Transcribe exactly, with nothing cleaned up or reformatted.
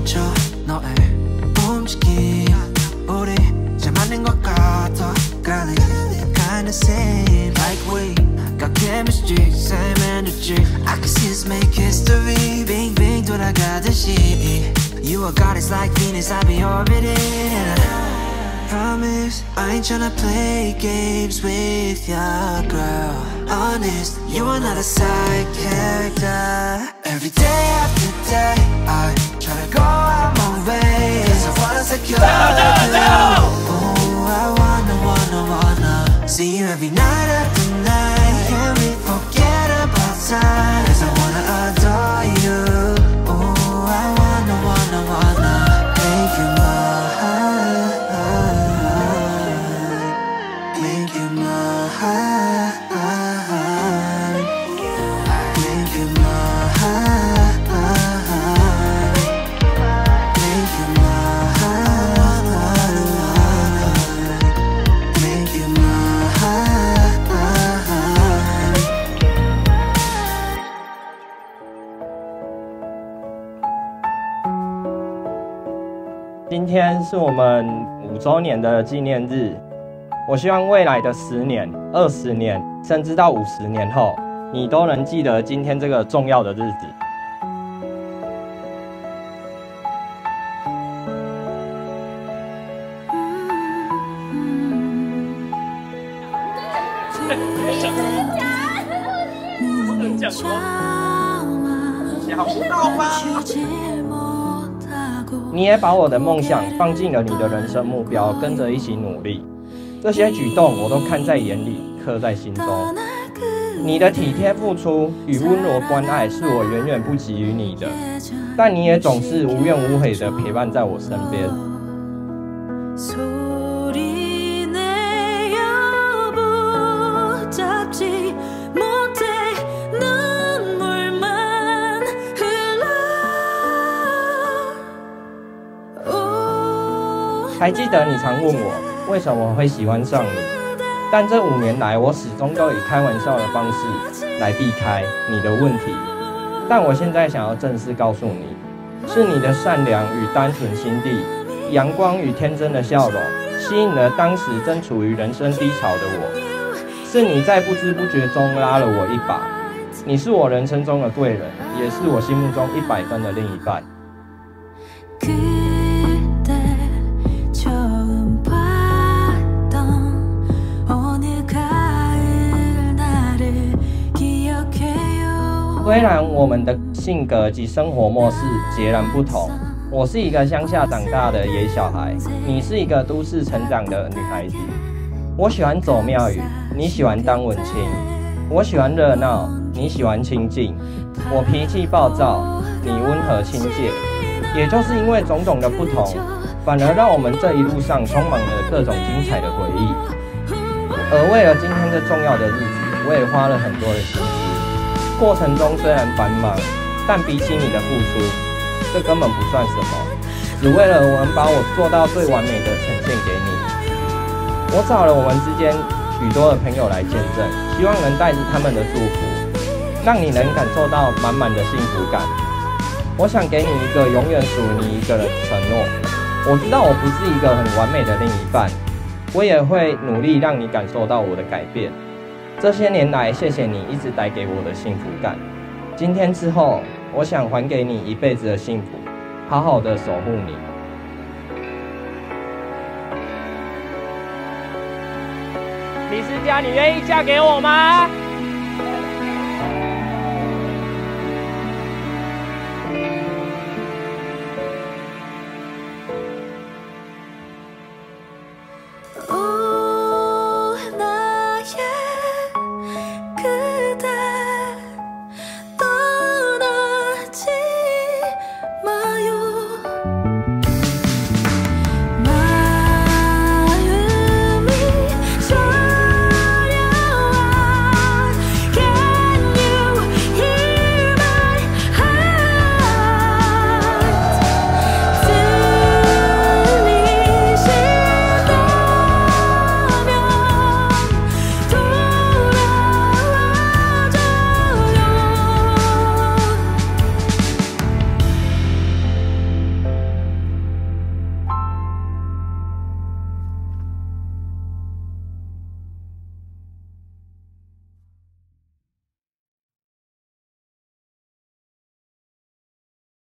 멈춰 너의 움직임 우리 잘 맞는 것 같아 Girl, kinda same like we got chemistry, same energy I can see us make history 빙빙 돌아가듯이 You are goddess like Venus, I be orbiting and I promise I ain't tryna play games with ya, girl Honest, you are not a side character Every day after day, I tryna go out my way Cause I wanna secure you Oh, I wanna, wanna, wanna See you every night after night Can we forget about time Cause I wanna adore you Oh, I wanna, wanna, wanna Make you mine Make you mine Make you mine Make you mine Make you mine 今天是我们五周年的纪念日，我希望未来的十年、二十年，甚至到五十年后，你都能记得今天这个重要的日子。 讲什么？想不到吧？ 你也把我的梦想放进了你的人生目标，跟着一起努力。这些举动我都看在眼里，刻在心中。你的体贴付出与温柔关爱是我远远不及于你的，但你也总是无怨无悔地陪伴在我身边。还记得你常问我为什么会喜欢上你，但这五年来我始终都以开玩笑的方式来避开你的问题。但我现在想要正式告诉你，是你的善良与单纯心地，阳光与天真的笑容，吸引了当时正处于人生低潮的我。是你在不知不觉中拉了我一把，你是我人生中的贵人，也是我心目中一百分的另一半。虽然我们的性格及生活模式截然不同，我是一个乡下长大的野小孩，你是一个都市成长的女孩子。我喜欢走庙宇，你喜欢当文青；我喜欢热闹，你喜欢清静。我脾气暴躁，你温和亲切。也就是因为种种的不同，反而让我们这一路上充满了各种精彩的回忆。而为了今天这重要的日子，我也花了很多的心思。过程中虽然繁忙，但比起你的付出，这根本不算什么。只为了我能把我做到最完美的呈现给你。我找了我们之间许多的朋友来见证，希望能带着他们的祝福，让你能感受到满满的幸福感。我想给你一个永远属于你一个人的承诺。我知道我不是一个很完美的另一半，我也会努力让你感受到我的改变。这些年来，谢谢你一直带给我的幸福感。今天之后，我想还给你一辈子的幸福，好好的守护你。李思佳，你愿意嫁给我吗？